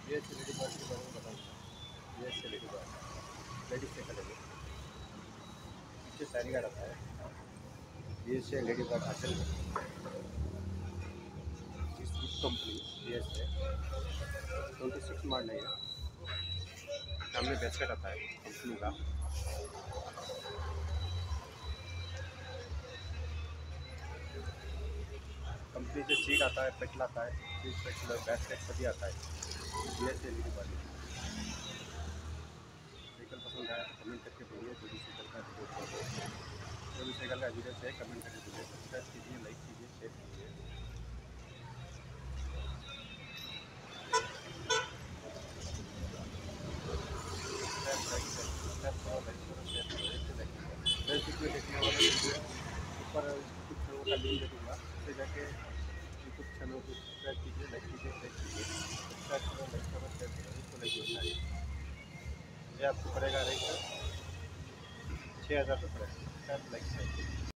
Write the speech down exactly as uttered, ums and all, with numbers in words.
ये S ladybird के बारे में बताऊँगा। ये एस ladybird लेडीज से करेंगे, पीछे साड़ी का रहता है। ये एस ladybird हासिल इस company B S A twenty six model है। सामने बेस्केट आता है कंपनी का। कंपनी से सीट आता है, पेटल आता है, सीट पेटल बैस्केट सभी आता है। B S A ladybird cycle पसंद आया तो कमेंट करके बोलिए। जो भी साइकिल का वीडियो जो भी साइकिल का वीडियो चाहिए कमेंट करके बोलिए। सब्सक्राइब कीजिए, लाइक कीजिए, शेयर कीजिए। फेसबुक में देखने वाले वीडियो ऊपर यूट्यूब चैनल का लिंक दे दूँगा, उससे जाके यूट्यूब चैनल को सब्सक्राइब कीजिए, लाइक कीजिए, शेयर कीजिए। सब्सक्राइब करो, लाइक करो, शेयर करो, इसको लाइक होता है। ये आपको पड़ेगा रेट छः हज़ार रुपये पड़ेगा। Subscribe like share.